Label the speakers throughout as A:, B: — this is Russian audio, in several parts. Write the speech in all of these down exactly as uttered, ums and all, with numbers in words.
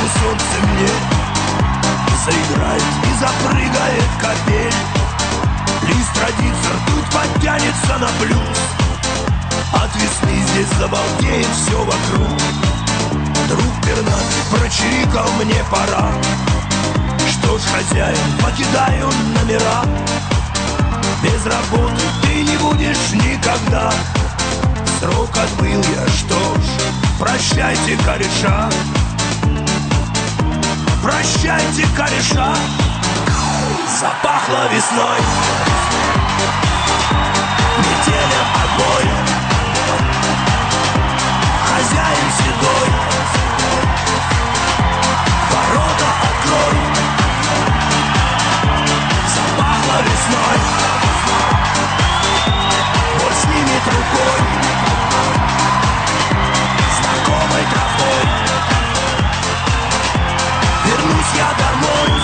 A: солнце мне заиграет и запрыгает капель. Лист родится, ртуть подтянется на плюс. От весны здесь забалдеет все вокруг. Друг пернатый прочирикал, мне пора. Что ж, хозяин, покидаю номера. Без работы ты не будешь никогда. Срок отбыл я, что ж, прощайте, кореша. Прощайте, кореша. Запахло весной, метелем огонь. Хозяин седой, ворота открой. Запахло весной, боль снимет рукой. Знакомой тропой вернусь я домой.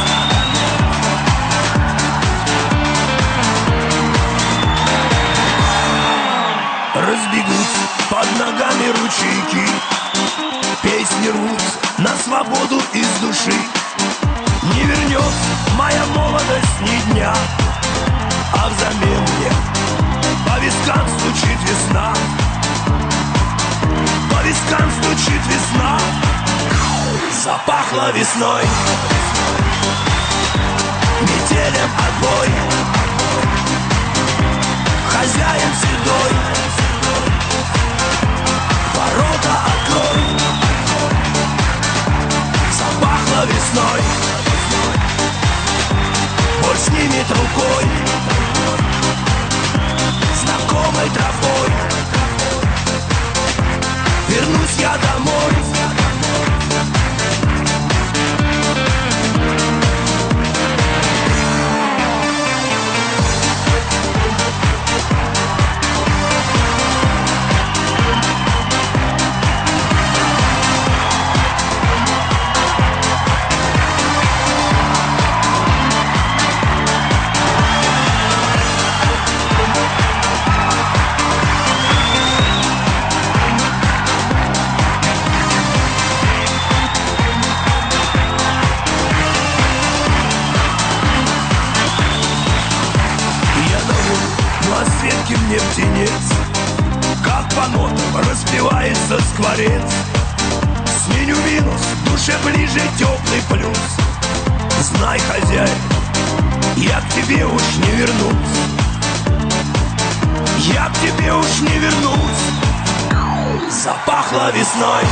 A: Разбегутся под ногами ручейки, песни рвутся на свободу из души. Не вернется моя молодость ни дня, а взамен мне по вискам стучит весна. По вискам стучит весна. Запахло весной, метелем отбой. Хозяин седой, ворота открой. Запахло весной, боль снимет рукой. Знакомой тропой вернусь я домой. Мне птенец, как по нотам распевается скворец. Сменю минус, душе ближе теплый плюс. Знай, хозяин, я к тебе уж не вернусь. Я к тебе уж не вернусь. Запахло весной,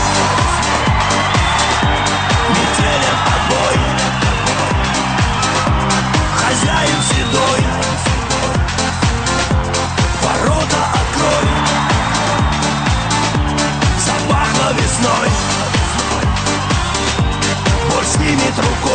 A: метелем отбой. Хозяин седой, ворота открой. Запахло весной, боль снимет рукой.